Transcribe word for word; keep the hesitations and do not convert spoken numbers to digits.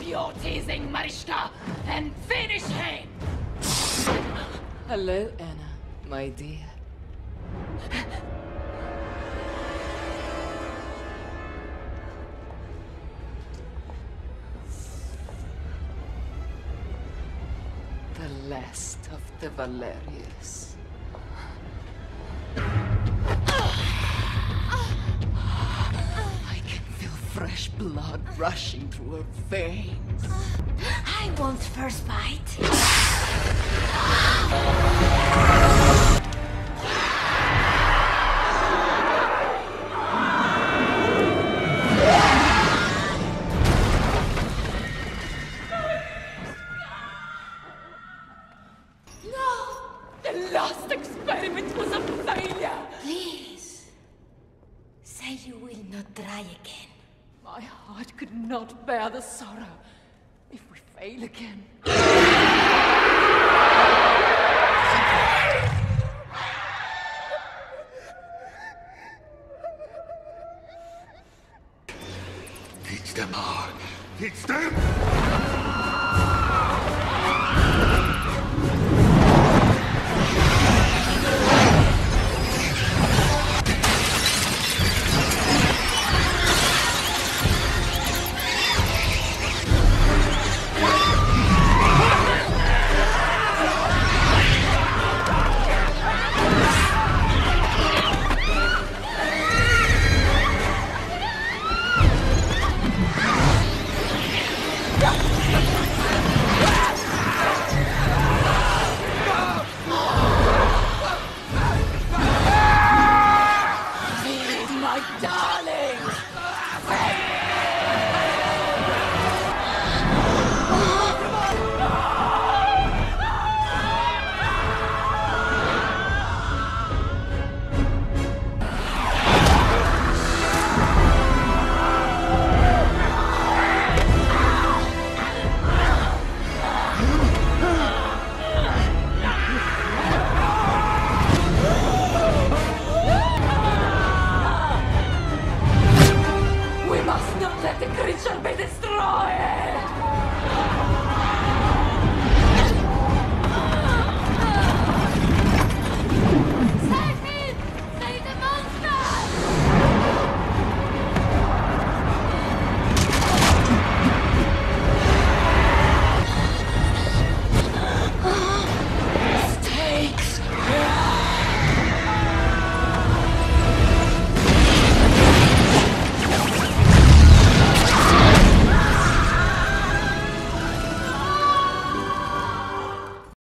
your teasing, Marishka, and finish him! Hello, Anna, my dear. The last of the Valerius. I can feel fresh blood rushing through her veins. I want first bite. My heart could not bear the sorrow if we fail again. Teach them hard. Teach them! Let the creature be destroyed!